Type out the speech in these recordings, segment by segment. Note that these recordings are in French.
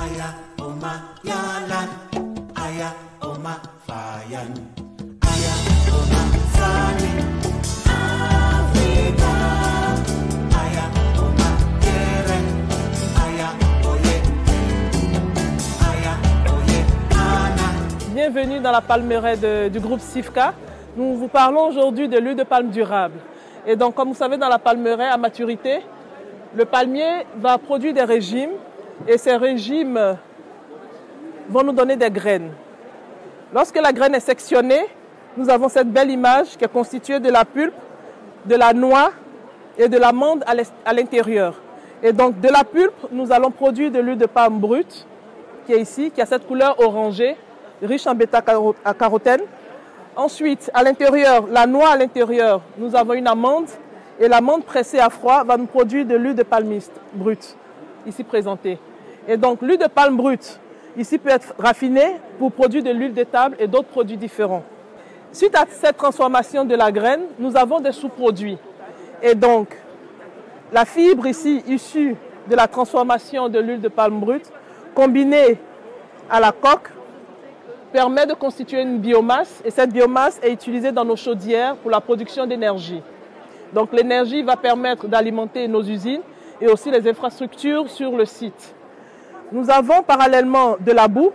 Aya Oma Yalan, Aya Oma Fayan, Aya Oma Sani, Africa, Aya Oma Keren, Aya Oye, Aya Oye Ana. Bienvenue dans la palmeraie du groupe SIFCA. Nous vous parlons aujourd'hui de l'huile de palme durable. Et donc, comme vous savez, dans la palmeraie à maturité, le palmier va produire des régimes et ces régimes vont nous donner des graines. Lorsque la graine est sectionnée, nous avons cette belle image qui est constituée de la pulpe, de la noix et de l'amande à l'intérieur. Et donc, de la pulpe, nous allons produire de l'huile de palme brute qui est ici, qui a cette couleur orangée, riche en bêta-carotène. Ensuite, à l'intérieur, la noix à l'intérieur, nous avons une amande et l'amande pressée à froid va nous produire de l'huile de palmiste brute, ici présentée. Et donc, l'huile de palme brute, ici peut être raffinée pour produire de l'huile d'étable et d'autres produits différents. Suite à cette transformation de la graine, nous avons des sous-produits. Et donc, la fibre ici, issue de la transformation de l'huile de palme brute, combinée à la coque, permet de constituer une biomasse et cette biomasse est utilisée dans nos chaudières pour la production d'énergie. Donc l'énergie va permettre d'alimenter nos usines et aussi les infrastructures sur le site. Nous avons parallèlement de la boue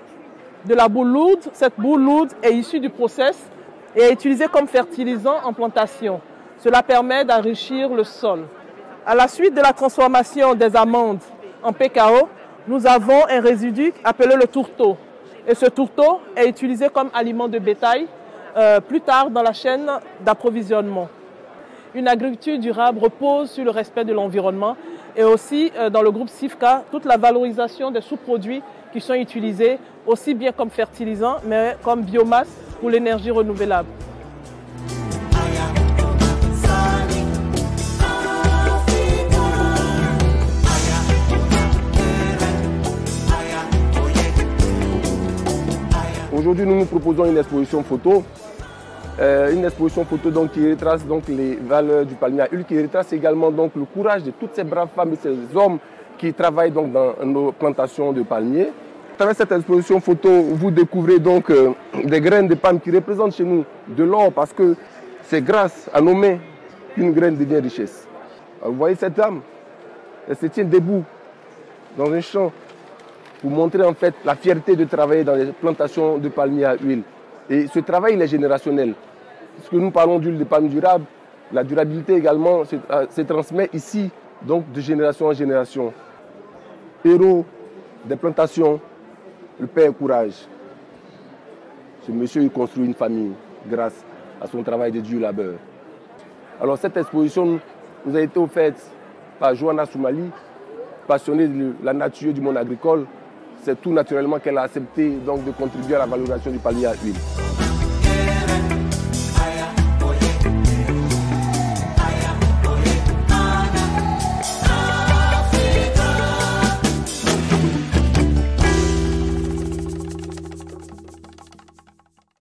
lourde. Cette boue lourde est issue du process et est utilisée comme fertilisant en plantation. Cela permet d'enrichir le sol. À la suite de la transformation des amandes en PKO, nous avons un résidu appelé le tourteau. Et ce tourteau est utilisé comme aliment de bétail plus tard dans la chaîne d'approvisionnement. Une agriculture durable repose sur le respect de l'environnement et aussi dans le groupe SIFCA, toute la valorisation des sous-produits qui sont utilisés aussi bien comme fertilisants mais comme biomasse pour l'énergie renouvelable. Aujourd'hui, nous proposons une exposition photo. Donc, qui retrace donc, les valeurs du palmier à huile, qui retrace également donc, le courage de toutes ces braves femmes et ces hommes qui travaillent donc, dans nos plantations de palmiers. À travers cette exposition photo, vous découvrez donc des graines de palme qui représentent chez nous de l'or parce que c'est grâce à nos mains qu'une graine devient richesse. Alors, vous voyez cette dame, elle se tient debout dans un champ pour montrer en fait la fierté de travailler dans les plantations de palmiers à huile. Et ce travail il est générationnel. Puisque nous parlons d'huile de palme durable, la durabilité également se transmet ici, donc de génération en génération. Héros des plantations, le père courage. Ce monsieur il construit une famille grâce à son travail de dur labeur. Alors cette exposition nous a été offerte par Johanna Soumali, passionnée de la nature du monde agricole. C'est tout naturellement qu'elle a accepté donc, de contribuer à la valorisation du palmier à huile.